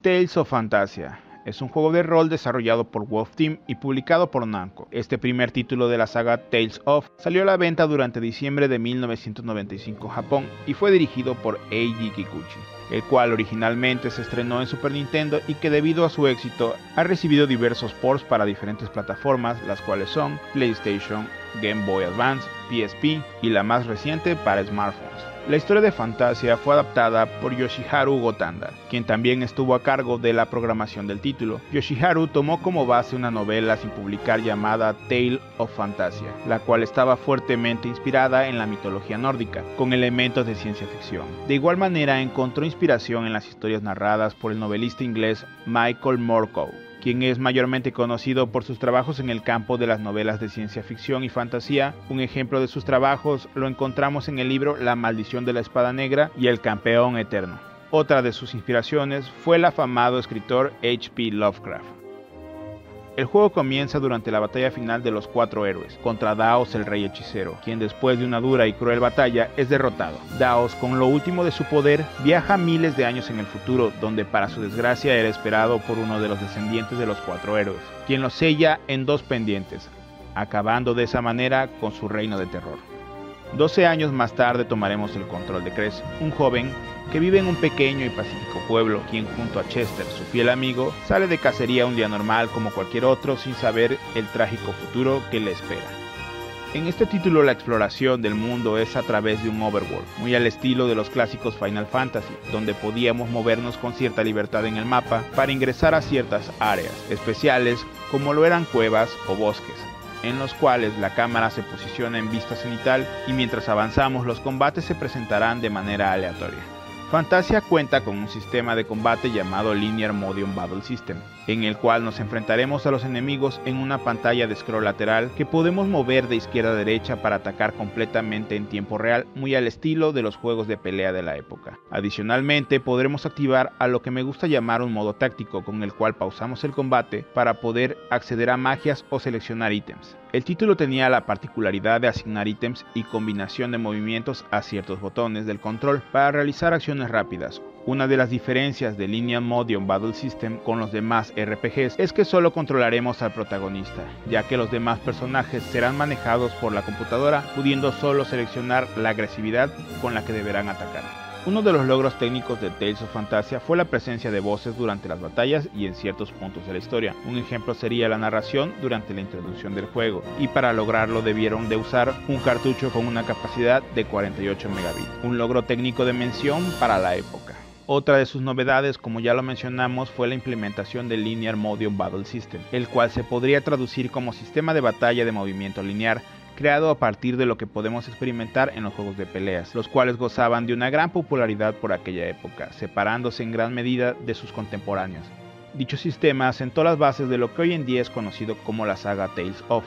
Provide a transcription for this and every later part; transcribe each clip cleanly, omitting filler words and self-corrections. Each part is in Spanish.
Tales of Phantasia es un juego de rol desarrollado por Wolf Team y publicado por Namco. Este primer título de la saga Tales of salió a la venta durante diciembre de 1995 en Japón y fue dirigido por Eiji Kikuchi, el cual originalmente se estrenó en Super Nintendo y que debido a su éxito ha recibido diversos ports para diferentes plataformas, las cuales son PlayStation, Game Boy Advance, PSP y la más reciente para smartphones. La historia de Phantasia fue adaptada por Yoshiharu Gotanda, quien también estuvo a cargo de la programación del título. Yoshiharu tomó como base una novela sin publicar llamada Tale of Phantasia, la cual estaba fuertemente inspirada en la mitología nórdica, con elementos de ciencia ficción. De igual manera encontró inspiración en las historias narradas por el novelista inglés Michael Moorcock, quien es mayormente conocido por sus trabajos en el campo de las novelas de ciencia ficción y fantasía. Un ejemplo de sus trabajos lo encontramos en el libro La maldición de la espada negra y El campeón eterno. Otra de sus inspiraciones fue el afamado escritor H.P. Lovecraft. El juego comienza durante la batalla final de los 4 héroes, contra Daos el rey hechicero, quien después de una dura y cruel batalla es derrotado. Daos, con lo último de su poder, viaja miles de años en el futuro, donde para su desgracia era esperado por uno de los descendientes de los 4 héroes, quien lo sella en 2 pendientes, acabando de esa manera con su reino de terror. 12 años más tarde tomaremos el control de Cress, un joven que vive en un pequeño y pacífico pueblo, quien junto a Chester, su fiel amigo, sale de cacería un día normal como cualquier otro sin saber el trágico futuro que le espera. En este título la exploración del mundo es a través de un overworld, muy al estilo de los clásicos Final Fantasy, donde podíamos movernos con cierta libertad en el mapa para ingresar a ciertas áreas especiales como lo eran cuevas o bosques, en los cuales la cámara se posiciona en vista cenital y mientras avanzamos los combates se presentarán de manera aleatoria. Phantasia cuenta con un sistema de combate llamado Linear Motion Battle System, en el cual nos enfrentaremos a los enemigos en una pantalla de scroll lateral que podemos mover de izquierda a derecha para atacar completamente en tiempo real, muy al estilo de los juegos de pelea de la época. Adicionalmente, podremos activar a lo que me gusta llamar un modo táctico, con el cual pausamos el combate para poder acceder a magias o seleccionar ítems. El título tenía la particularidad de asignar ítems y combinación de movimientos a ciertos botones del control para realizar acciones rápidas. Una de las diferencias de Linear Motion Battle System con los demás RPGs es que solo controlaremos al protagonista, ya que los demás personajes serán manejados por la computadora, pudiendo solo seleccionar la agresividad con la que deberán atacar. Uno de los logros técnicos de Tales of Phantasia fue la presencia de voces durante las batallas y en ciertos puntos de la historia. Un ejemplo sería la narración durante la introducción del juego, y para lograrlo debieron de usar un cartucho con una capacidad de 48 megabits, un logro técnico de mención para la época. Otra de sus novedades, como ya lo mencionamos, fue la implementación del Linear Motion Battle System, el cual se podría traducir como sistema de batalla de movimiento lineal, creado a partir de lo que podemos experimentar en los juegos de peleas, los cuales gozaban de una gran popularidad por aquella época, separándose en gran medida de sus contemporáneos. Dicho sistema sentó las bases de lo que hoy en día es conocido como la saga Tales of.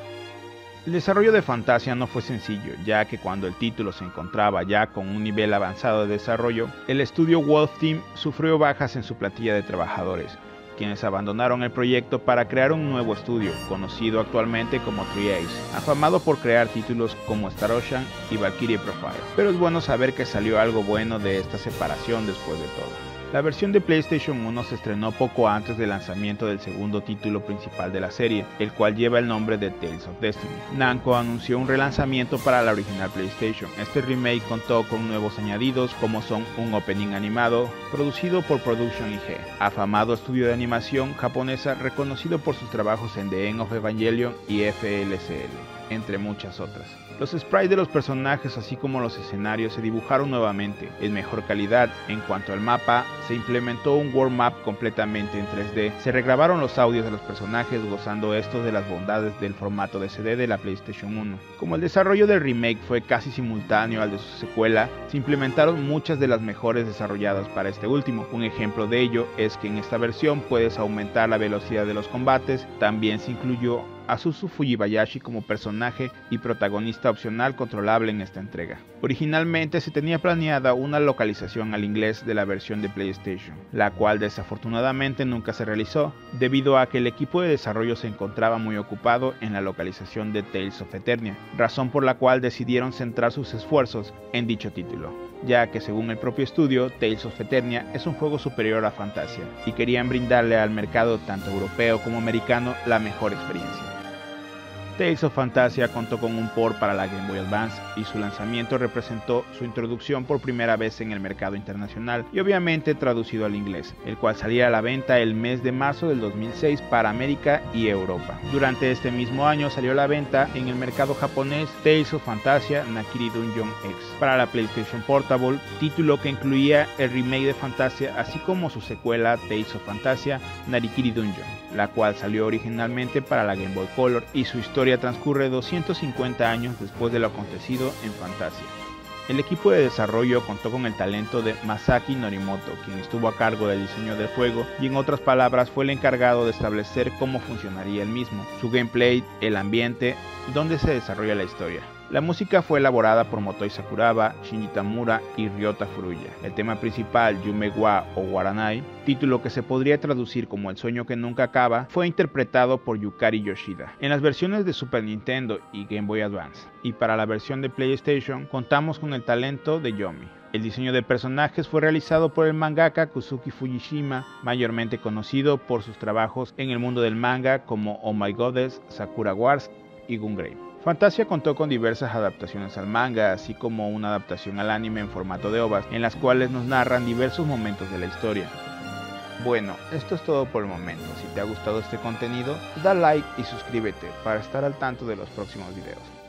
El desarrollo de Phantasia no fue sencillo, ya que cuando el título se encontraba ya con un nivel avanzado de desarrollo, el estudio Wolf Team sufrió bajas en su plantilla de trabajadores, quienes abandonaron el proyecto para crear un nuevo estudio, conocido actualmente como 3Ace, afamado por crear títulos como Star Ocean y Valkyrie Profile. Pero es bueno saber que salió algo bueno de esta separación después de todo. La versión de PlayStation 1 se estrenó poco antes del lanzamiento del segundo título principal de la serie, el cual lleva el nombre de Tales of Destiny. Namco anunció un relanzamiento para la original PlayStation. Este remake contó con nuevos añadidos como son un opening animado producido por Production IG, afamado estudio de animación japonesa reconocido por sus trabajos en The End of Evangelion y FLCL, entre muchas otras. Los sprites de los personajes así como los escenarios se dibujaron nuevamente en mejor calidad. En cuanto al mapa, se implementó un world map completamente en 3D, se regrabaron los audios de los personajes gozando estos de las bondades del formato de CD de la PlayStation 1. Como el desarrollo del remake fue casi simultáneo al de su secuela, se implementaron muchas de las mejores desarrolladas para este último. Un ejemplo de ello es que en esta versión puedes aumentar la velocidad de los combates, también se incluyó a Suzu Fujibayashi como personaje y protagonista opcional controlable en esta entrega. Originalmente se tenía planeada una localización al inglés de la versión de PlayStation, la cual desafortunadamente nunca se realizó, debido a que el equipo de desarrollo se encontraba muy ocupado en la localización de Tales of Eternia, razón por la cual decidieron centrar sus esfuerzos en dicho título, ya que según el propio estudio, Tales of Eternia es un juego superior a Fantasia, y querían brindarle al mercado tanto europeo como americano la mejor experiencia. Tales of Fantasia contó con un port para la Game Boy Advance y su lanzamiento representó su introducción por primera vez en el mercado internacional y obviamente traducido al inglés, el cual salía a la venta el mes de marzo del 2006 para América y Europa. Durante este mismo año salió a la venta en el mercado japonés Tales of Fantasia Nakiri Dungeon X para la PlayStation Portable, título que incluía el remake de Fantasia así como su secuela Tales of Fantasia Narikiri Dungeon, la cual salió originalmente para la Game Boy Color y su historia transcurre 250 años después de lo acontecido en Fantasia. El equipo de desarrollo contó con el talento de Masaki Norimoto, quien estuvo a cargo del diseño del juego y en otras palabras fue el encargado de establecer cómo funcionaría el mismo, su gameplay, el ambiente, donde se desarrolla la historia. La música fue elaborada por Motoi Sakuraba, Shinji Tamura y Ryota Furuya. El tema principal, Yume wa o Waranai, título que se podría traducir como El sueño que nunca acaba, fue interpretado por Yukari Yoshida en las versiones de Super Nintendo y Game Boy Advance. Y para la versión de PlayStation contamos con el talento de Yomi. El diseño de personajes fue realizado por el mangaka Kusuki Fujishima, mayormente conocido por sus trabajos en el mundo del manga como Oh My Goddess, Sakura Wars y Gungrave. Fantasia contó con diversas adaptaciones al manga, así como una adaptación al anime en formato de OVAs, en las cuales nos narran diversos momentos de la historia. Bueno, esto es todo por el momento. Si te ha gustado este contenido, da like y suscríbete para estar al tanto de los próximos videos.